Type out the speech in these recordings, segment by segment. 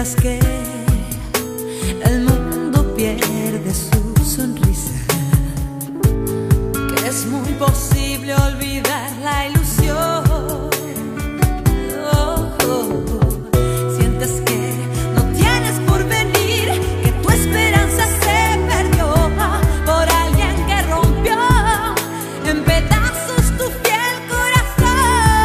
Piensas que el mundo pierde su sonrisa, que es muy posible olvidar la ilusión. Sientes que no tienes porvenir, que tu esperanza se perdió por alguien que rompió en pedazos tu fiel corazón.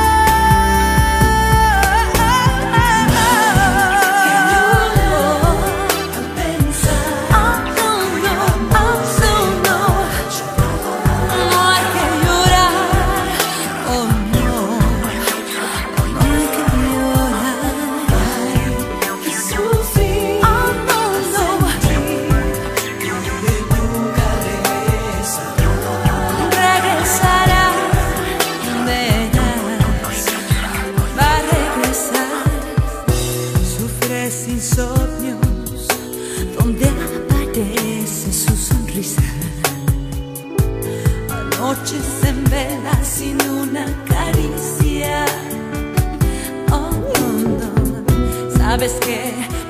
Insomnios donde aparece su sonrisa, anoches en vela sin una caricia. Oh, no, sabes que